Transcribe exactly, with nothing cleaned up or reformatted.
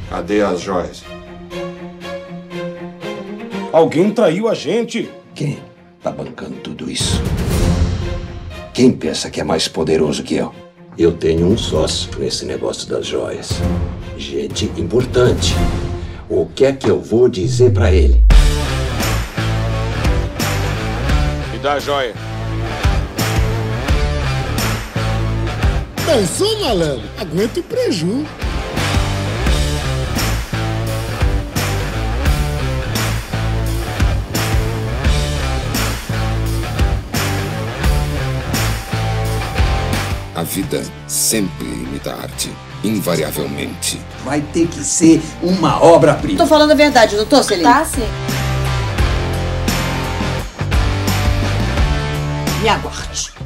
Cadê as joias? Alguém traiu a gente. Quem tá bancando tudo isso? Quem pensa que é mais poderoso que eu? Eu tenho um sócio nesse negócio das joias. Gente importante. O que é que eu vou dizer pra ele? Me dá a joia. Pensou, malandro? Aguenta o preju. A vida sempre imita a arte, invariavelmente. Vai ter que ser uma obra-prima. Tô falando a verdade, doutor Celino. Tá, sim. Me aguarde.